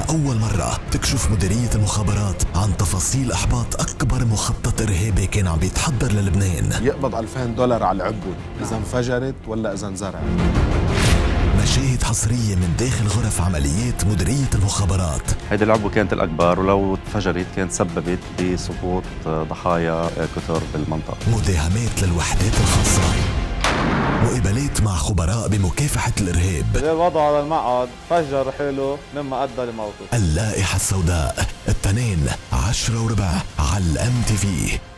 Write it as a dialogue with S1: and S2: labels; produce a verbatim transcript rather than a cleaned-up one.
S1: لأول مرة تكشف مديرية المخابرات عن تفاصيل إحباط أكبر مخطط إرهابي كان عم بيتحضر للبنان.
S2: يقبض ألفين دولار على العبود إذا انفجرت ولا إذا انزرعت.
S1: مشاهد حصرية من داخل غرف عمليات مديرية المخابرات.
S3: هيدي العبوة كانت الأكبر، ولو تفجرت كانت سببت بسقوط ضحايا كثر بالمنطقة.
S1: مداهمات للوحدات الخاصة، مقابلات مع خبراء بمكافحة الإرهاب.
S4: وضعه على المقعد فجر حاله مما أدى لموته.
S1: اللائحة السوداء، التنين عشرة وربع على الام تي في.